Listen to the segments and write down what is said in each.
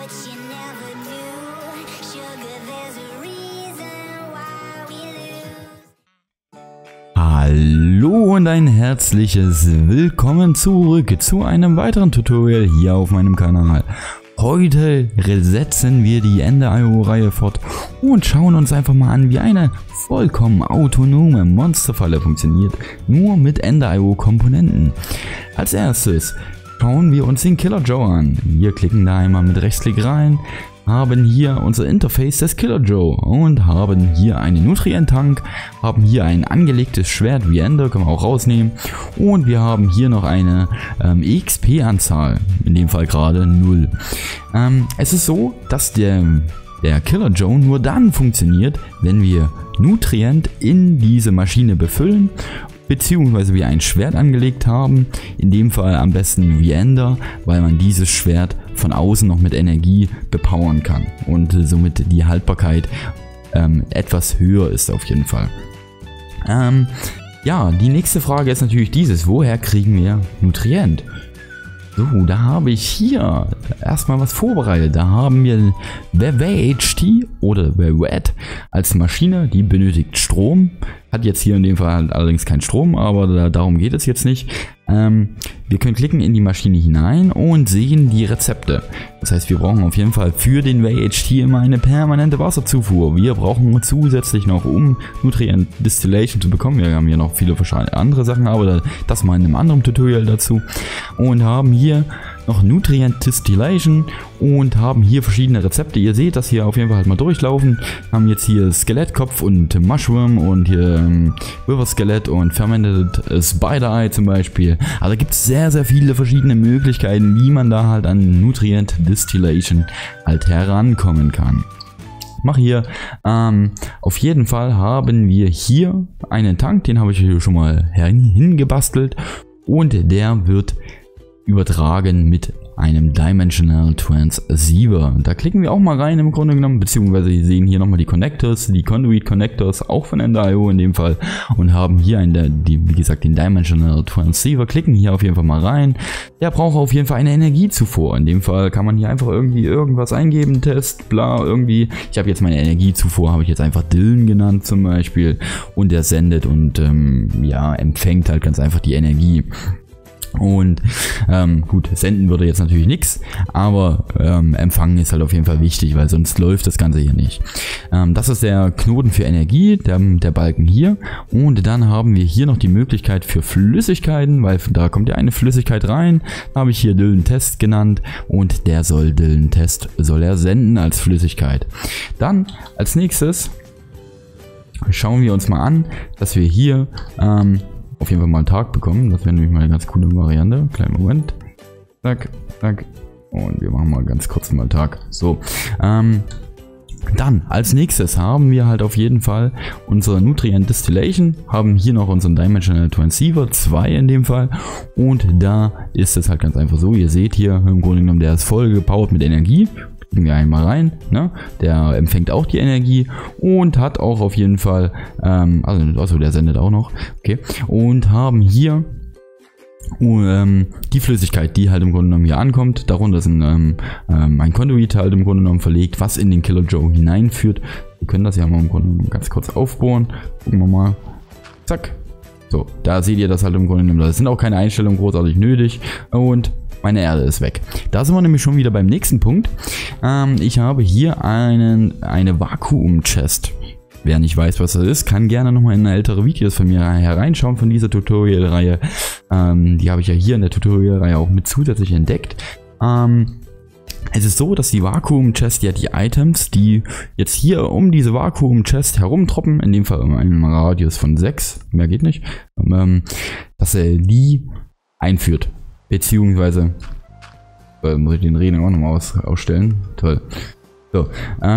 what you never knew. Sugar, there's a reason why we lose. Hallo und ein herzliches Willkommen zurück zu einem weiteren Tutorial hier auf meinem Kanal. Heute setzen wir die Ender.io-Reihe fort und schauen uns einfach mal an, wie eine vollkommen autonome Monsterfalle funktioniert, nur mit Ender.io-Komponenten. Als erstes schauen wir uns den Killer Joe an. Wir klicken da einmal mit Rechtsklick rein, haben hier unser Interface des Killer Joe und haben hier einen Nutrient-Tank, haben hier ein angelegtes Schwert wie Ender, können wir auch rausnehmen, und wir haben hier noch eine XP-Anzahl, in dem Fall gerade 0. Es ist so, dass der Killer Joe nur dann funktioniert, wenn wir Nutrient in diese Maschine befüllen, beziehungsweise wir ein Schwert angelegt haben, in dem Fall am besten wie Ender, weil man dieses Schwert von außen noch mit Energie bepowern kann und somit die Haltbarkeit etwas höher ist auf jeden Fall. Ja, die nächste Frage ist natürlich dieses: Woher kriegen wir Nutrient? So, da habe ich hier erstmal was vorbereitet. Da haben wir WHT oder WHT als Maschine, die benötigt Strom. Hat jetzt hier in dem Fall allerdings keinen Strom, aber darum geht es jetzt nicht. Wir können klicken in die Maschine hinein und sehen die Rezepte. Das heißt, wir brauchen auf jeden Fall für den WHT immer eine permanente Wasserzufuhr. Wir brauchen zusätzlich noch, um Nutrient Distillation zu bekommen, wir haben hier noch viele verschiedene andere Sachen, aber das mal in einem anderen Tutorial dazu. Und haben hier noch Nutrient Distillation und haben hier verschiedene Rezepte. Ihr seht das hier auf jeden Fall halt mal durchlaufen. Haben jetzt hier Skelettkopf und Mushroom und hier River Skelett und Fermented Spider Eye zum Beispiel. Also gibt es sehr, sehr viele verschiedene Möglichkeiten, wie man da halt an Nutrient Distillation halt herankommen kann. Mach hier, auf jeden Fall haben wir hier einen Tank, den habe ich hier schon mal hingebastelt und der wird übertragen mit einem Dimensional Transceiver. Da klicken wir auch mal rein im Grunde genommen, beziehungsweise Sie sehen hier nochmal die Connectors, die Conduit Connectors, auch von Ender.io in dem Fall, und haben hier wie gesagt den Dimensional Transceiver, klicken hier auf jeden Fall mal rein. Der braucht auf jeden Fall eine Energiezufuhr. In dem Fall kann man hier einfach irgendwie irgendwas eingeben, Test, bla, irgendwie. Ich habe jetzt meine Energiezufuhr, habe ich jetzt einfach Dylan genannt zum Beispiel, und der sendet und ja, empfängt halt ganz einfach die Energie. Und gut, senden würde jetzt natürlich nichts, aber empfangen ist halt auf jeden Fall wichtig, weil sonst läuft das Ganze hier nicht. Das ist der Knoten für Energie, der Balken hier. Und dann haben wir hier noch die Möglichkeit für Flüssigkeiten, weil da kommt ja eine Flüssigkeit rein. Da habe ich hier Dylan Test genannt und der Dylan Test soll er senden als Flüssigkeit. Dann als nächstes schauen wir uns mal an, dass wir hier auf jeden Fall mal einen Tag bekommen. Das wäre nämlich mal eine ganz coole Variante. Kleinen Moment. Zack, zack. Und wir machen mal ganz kurz mal einen Tag. So. Dann als nächstes haben wir halt auf jeden Fall unsere Nutrient Distillation. Haben hier noch unseren Dimensional Transceiver 2 in dem Fall. Und da ist es halt ganz einfach so. Ihr seht hier im Grunde genommen, der ist voll gepowert mit Energie. Klicken wir einmal rein, ne? Der empfängt auch die Energie und hat auch auf jeden Fall, also der sendet auch noch, okay, und haben hier die Flüssigkeit, die halt im Grunde genommen hier ankommt. Darunter ist ein Conduit halt im Grunde genommen verlegt, was in den Killer Joe hineinführt. Wir können das ja mal im Grunde genommen ganz kurz aufbohren. Gucken wir mal. Zack. So, da seht ihr das halt im Grunde genommen. Da sind auch keine Einstellungen großartig nötig und meine Erde ist weg. Da sind wir nämlich schon wieder beim nächsten Punkt. Ich habe hier eine Vakuum-Chest. Wer nicht weiß, was das ist, kann gerne nochmal in ältere Videos von mir hereinschauen von dieser Tutorial-Reihe. Die habe ich ja hier in der Tutorial-Reihe auch mit zusätzlich entdeckt. Es ist so, dass die Vakuum-Chest ja die Items, die jetzt hier um diese Vakuum-Chest herumtroppen, in dem Fall in einem Radius von 6, mehr geht nicht, dass er die einführt. Beziehungsweise, muss ich den Reden auch nochmal ausstellen. Toll. So,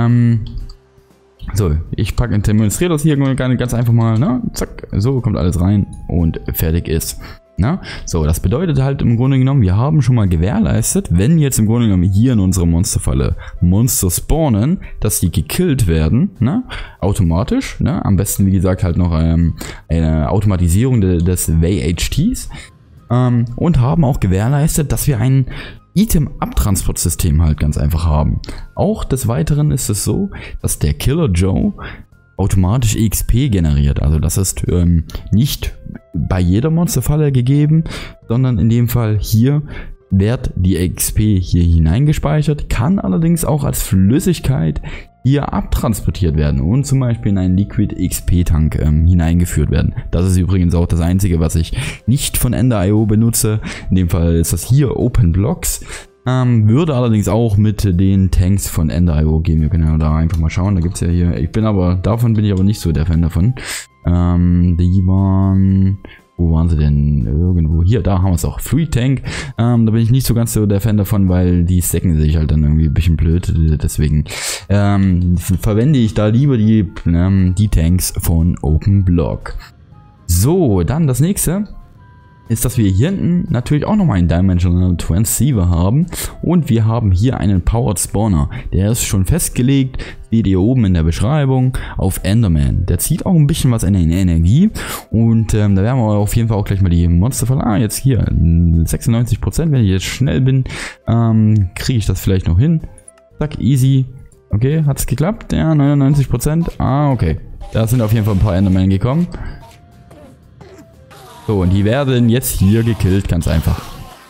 so, ich demonstriere das hier ganz einfach mal, ne? Zack, so kommt alles rein und fertig ist. Na? So, das bedeutet halt im Grunde genommen, wir haben schon mal gewährleistet, wenn jetzt im Grunde genommen hier in unserer Monsterfalle Monster spawnen, dass die gekillt werden, ne? Automatisch, ne? Am besten wie gesagt halt noch eine Automatisierung des WHTs. Und haben auch gewährleistet, dass wir einen Item-Abtransportsystem halt ganz einfach haben. Auch des Weiteren ist es so, dass der Killer Joe automatisch XP generiert. Also das ist nicht bei jeder Monsterfalle gegeben, sondern in dem Fall hier wird die XP hier hineingespeichert, kann allerdings auch als Flüssigkeit hier abtransportiert werden und zum Beispiel in einen Liquid XP Tank hineingeführt werden. Das ist übrigens auch das einzige, was ich nicht von Ender.io benutze. In dem Fall ist das hier Open Blocks. Würde allerdings auch mit den Tanks von Ender.io gehen. Wir können ja da einfach mal schauen. Da gibt es ja hier. Davon bin ich aber nicht so der Fan davon. Die waren. Wo waren sie denn? Irgendwo hier, da haben wir es auch. Free Tank. Da bin ich nicht so ganz so der Fan davon, weil die stacken sich halt dann irgendwie ein bisschen blöd. Deswegen verwende ich da lieber die Tanks von Open Block. So, dann das nächste ist, dass wir hier hinten natürlich auch nochmal einen Dimensional Transceiver haben und wir haben hier einen Powered Spawner. Der ist schon festgelegt, seht ihr oben in der Beschreibung, auf Enderman. Der zieht auch ein bisschen was in Energie und da werden wir auf jeden Fall auch gleich mal die Monsterfalle. Jetzt hier 96%, wenn ich jetzt schnell bin, kriege ich das vielleicht noch hin. Zack, easy. Okay, hat es geklappt? Ja, 99%. Okay. Da sind auf jeden Fall ein paar Endermen gekommen. So, und die werden jetzt hier gekillt, ganz einfach.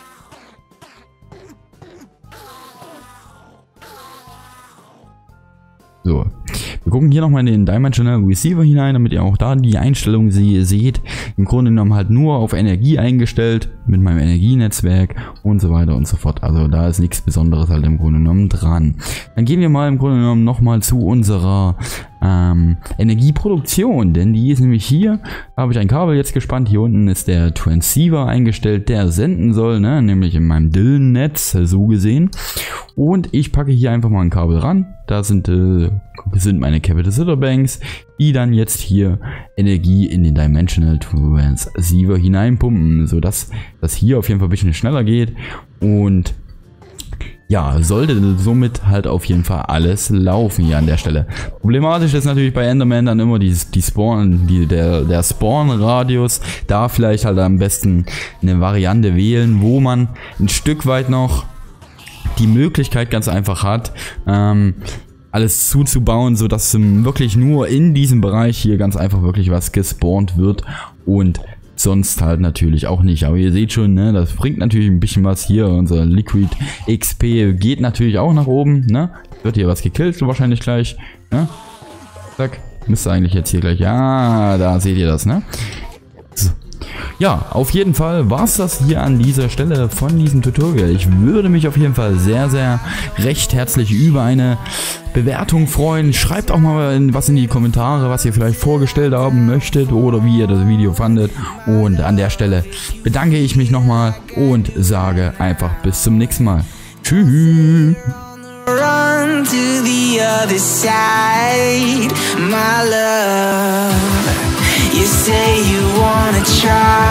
So, wir gucken hier nochmal in den Dimensional Receiver hinein, damit ihr auch da die Einstellungen seht. Im Grunde genommen halt nur auf Energie eingestellt, mit meinem Energienetzwerk und so weiter und so fort. Also da ist nichts Besonderes halt im Grunde genommen dran. Dann gehen wir mal im Grunde genommen nochmal zu unserer Energieproduktion, denn die ist nämlich hier. Da habe ich ein Kabel jetzt gespannt. Hier unten ist der Transceiver eingestellt, der senden soll, ne? Nämlich in meinem Dillen-Netz, so gesehen. Und ich packe hier einfach mal ein Kabel ran. Da sind meine Capacitor Banks, die dann jetzt hier Energie in den Dimensional Transceiver hineinpumpen, sodass das hier auf jeden Fall ein bisschen schneller geht. Und ja, sollte somit halt auf jeden Fall alles laufen hier an der Stelle. Problematisch ist natürlich bei Enderman dann immer der Spawn-Radius. Da vielleicht halt am besten eine Variante wählen, wo man ein Stück weit noch die Möglichkeit ganz einfach hat, alles zuzubauen, sodass wirklich nur in diesem Bereich hier ganz einfach wirklich was gespawnt wird und sonst halt natürlich auch nicht. Aber ihr seht schon, ne, das bringt natürlich ein bisschen was hier. Unser Liquid XP geht natürlich auch nach oben. Ne? Wird hier was gekillt, wahrscheinlich gleich. Ne? Zack. Müsste eigentlich jetzt hier gleich. Ja, da seht ihr das, ne? So. Ja, auf jeden Fall war es das hier an dieser Stelle von diesem Tutorial. Ich würde mich auf jeden Fall sehr, sehr recht herzlich über eine Bewertung freuen. Schreibt auch mal was in die Kommentare, was ihr vielleicht vorgestellt haben möchtet oder wie ihr das Video fandet. Und an der Stelle bedanke ich mich nochmal und sage einfach bis zum nächsten Mal. Tschüss. Run to the other side, my love. You say you wanna try.